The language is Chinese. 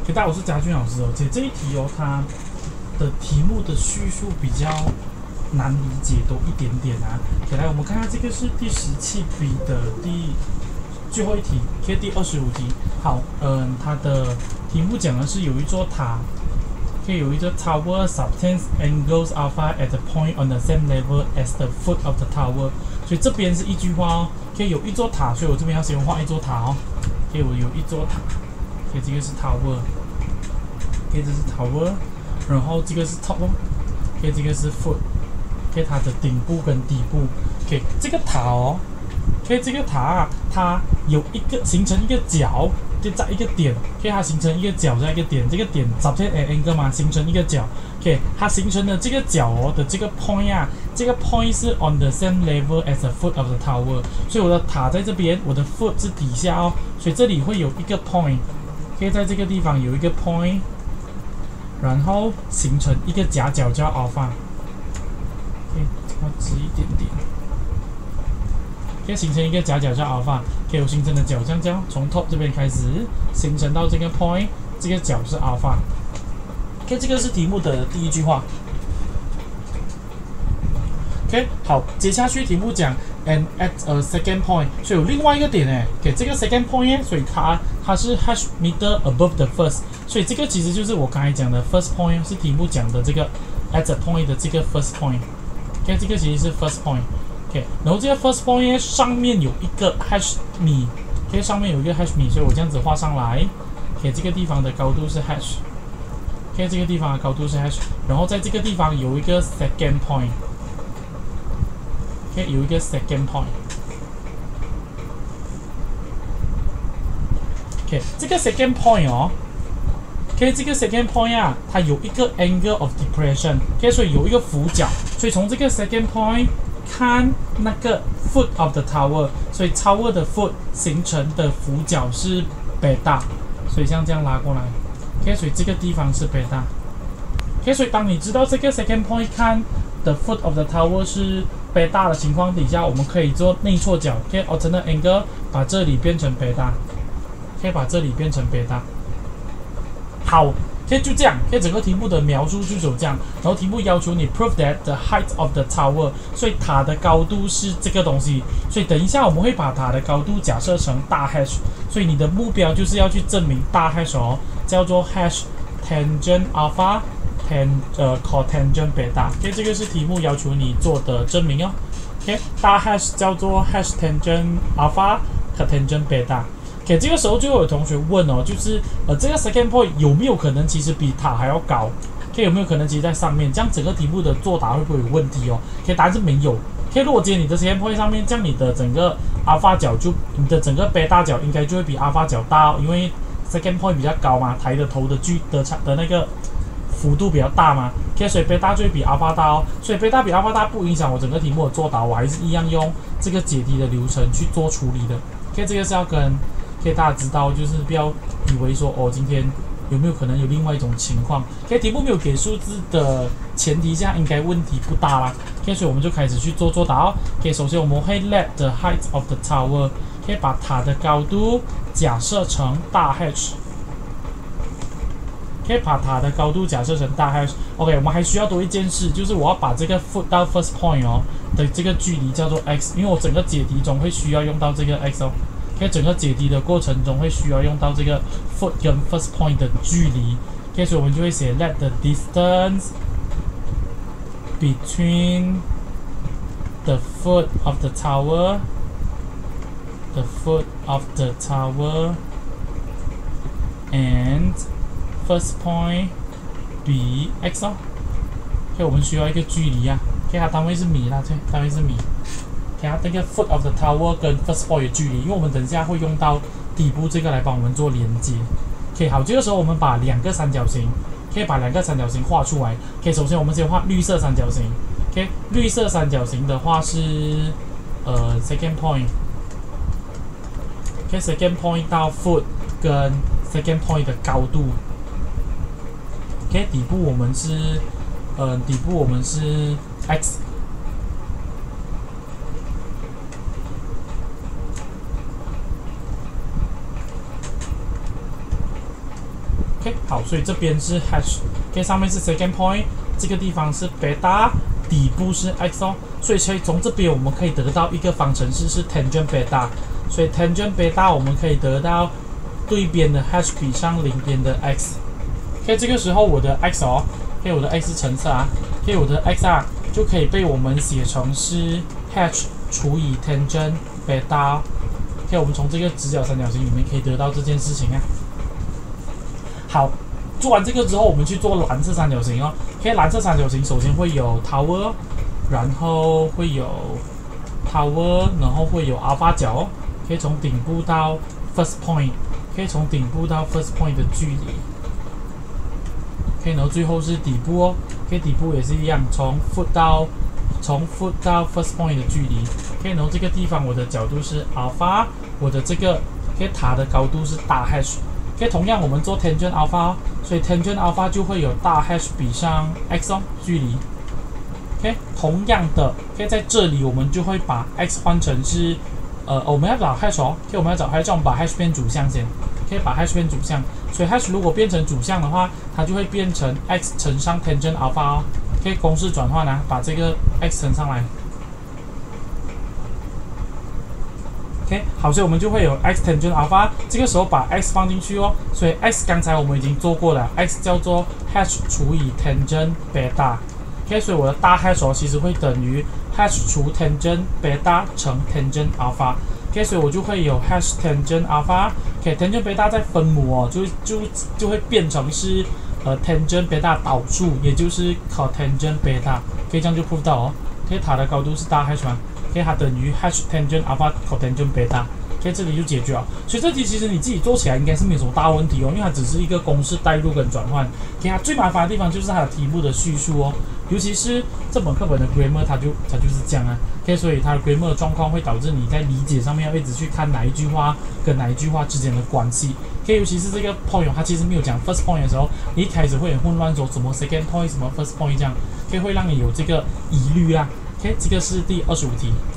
给大家，我是嘉俊老师哦。这一题哦，它的题目的叙述比较难理解多一点点啊。来，我们看看这个是第17B 的最后一题，第25题。好，它的题目讲的是有一座塔，有一座 tower subtends angles alpha at the point on the same level as the foot of the tower。所以这边是一句话哦，有一座塔，所以我这边要先画一座塔哦。我有一座塔，这个是 tower， 这是 tower， 然后这个是 top 哦，这个是 foot， 它的顶部跟底部。这个塔哦，这个塔它有一个形成一个角，就在一个点，它形成一个角在一个点，这个点 subtend angle 嘛，形成一个角。它形成的这个角哦的这个 point 啊，这个 point 是 on the same level as the foot of the tower， 所以我的塔在这边，我的 foot 是底下哦，所以这里会有一个 point， 在这个地方有一个 point， 然后形成一个夹角叫 alpha， 要直一点点，形成一个夹角叫 alpha， 我形成的角这样从 top 这边开始形成到这个 point， 这个角是 alpha。这个是题目的第一句话。好，接下去题目讲 and at a second point， 所以有另外一个点哎，这个 second point 所以它是 hash meter above the first， 所以这个其实就是我刚才讲的 first point， 是题目讲的这个 at a point 的这个 first point。这个其实是 first point。然后这个 first point 上面有一个 hash 米，上面有一个 hash 米，所以我这样子画上来。这个地方的高度是 hash。这个地方的高度是 hash， 然后在这个地方有一个 second point， 有一个 second point。这个 second point 哦，这个 second point 啊，它有一个 angle of depression， 所以有一个俯角，所以从这个 second point 看那个 foot of the tower， 所以 tower 的 foot 形成的俯角是 beta， 所以像这样拉过来。所以这个地方是 beta。所以当你知道这个 second point 看 the foot of the tower 是 beta 的情况底下，我们可以做内错角。alternate angle 把这里变成 beta， 把这里变成 beta。好，就这样。整个题目的描述就是这样。然后题目要求你 prove that the height of the tower， 所以塔的高度是这个东西。所以等一下我们会把塔的高度假设成大 hash， 所以你的目标就是要去证明大 hash 哦。叫做 hash tangent alpha cotangent beta。这个是题目要求你做的证明哦。大 hash 叫做 hash tangent alpha cotangent beta。这个时候就会有同学问哦，就是这个 second point 有没有可能其实比塔还要高？有没有可能其实在上面？这样整个题目的作答会不会有问题哦？答案是没有。如果今天你的 second point 上面，这样你的整个 alpha 角你的整个 beta 角应该就会比 alpha 角大哦，因为second point 比较高嘛，抬的头的那个幅度比较大嘛，所以 beta 就会比 alpha 大哦。所以 beta 比 alpha 大不影响我整个题目的作答，我还是一样用这个解题的流程去做处理的。这个是要跟大家知道，就是不要以为说哦，今天有没有可能有另外一种情况？题目没有给数字的前提下，应该问题不大啦。所以我们就开始去作答哦。首先我们会 let the height of the tower， 把塔的高度假设成大 hash， 把塔的高度假设成大 hash。OK， 我们还需要多一件事，就是我要把这个 foot 到 first point 哦的这个距离叫做 x， 因为我整个解题中会需要用到这个 x 哦。整个解题的过程中会需要用到这个 foot 跟 first point 的距离。所以我们就会写 let the distance between the foot of the tower and first point be x 哦。我们需要一个距离啊。它单位是米啦，单位是米。它那个 foot of the tower 跟 first point 的距离，因为我们等一下会用到底部这个来帮我们做连接。好，这个时候我们把两个三角形，把两个三角形画出来。首先我们先画绿色三角形。绿色三角形的话是second point。second point 到 foot 跟 second point 的高度。底部我们是x。 OK， 好，所以这边是 hash，OK， 上面是 second point， 这个地方是 beta， 底部是 x 哦，所以从这边我们可以得到一个方程式是 tangent beta， 所以 tangent beta 我们可以得到对边的 hash 比上邻边的 x，OK， 这个时候我的 x 哦 ，OK， 我的 x 是橙色啊 ，OK， 我的 x 啊就可以被我们写成是 hash 除以 tangent beta，OK， 我们从这个直角三角形里面可以得到这件事情啊。好，做完这个之后，我们去做蓝色三角形哦。OK， 蓝色三角形首先会有 tower， 然后会有 tower， 然后会有 alpha 角哦。可以从顶部到 first point， 可以从顶部到 first point 的距离。OK， 然后最后是底部哦。OK， 底部也是一样，从 foot 到 first point 的距离。OK， 然后这个地方我的角度是 alpha， 我的这个 OK 塔的高度是大 hash。OK， 同样我们做 tangent alpha， 所以 tangent alpha 就会有大 hash 比上 x 哦距离。OK， 同样的 ，OK 在这里我们就会把 x 换成是我们要找 hash 哦 ，OK 我们要找 hash， 我们把 hash 变主项先 ，OK 把 hash 变主项，所以 hash 如果变成主项的话，它就会变成 x 乘上 tangent alpha 哦 ，OK 公式转换啊，把这个 x 乘上来。OK， 好，所以我们就会有 x tangent alpha， 这个时候把 x 放进去哦，所以 x 刚才我们已经做过了 ，x 叫做 hash 除以 tangent beta，OK， 所以我的大 hash 哦其实会等于 hash 除 tangent beta 乘 tangent alpha，OK， 所以我就会有 hash tangent alpha，OK，tangent beta 再分母哦，就会变成是tangent beta 导数，也就是 cotangent beta， 可以这样就 prove 到哦，OK， 它的高度是大 hash 嘛。OK， 它等于 hash tangent alpha cotangent beta，OK， 这里就解决了。所以这题其实你自己做起来应该是没有什么大问题哦，因为它只是一个公式代入跟转换。OK， 它最麻烦的地方就是它的题目的叙述哦，尤其是这本课本的 grammar， 它就是这样啊。OK， 所以它的 grammar 的状况会导致你在理解上面要一直去看哪一句话跟哪一句话之间的关系。OK， 尤其是这个 point， 它其实没有讲 first point 的时候，你一开始会很混乱，说什么 second point 什么 first point 这样，OK， 会让你有这个疑虑啊。OK， 这个是第25题。